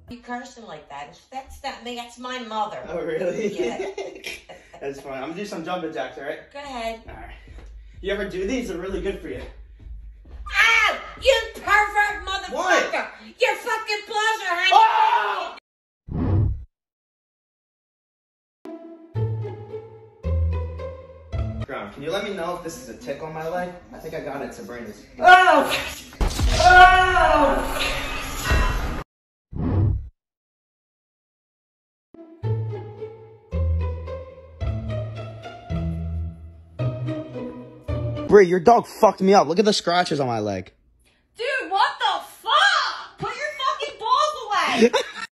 You cursing like that? That's not me. That's my mother. Oh, really? Yeah. That's fine. I'm gonna do some jumping jacks, all right? Go ahead. All right. You ever do these? They're really good for you. Ow! You pervert motherfucker! What? Your fucking pleasure, honey! Oh! Ground, can you let me know if this is a tick on my leg? I think I got it, Sabrina's. Oh! Oh! Brie, your dog fucked me up. Look at the scratches on my leg. Dude, what the fuck? Put your fucking balls away!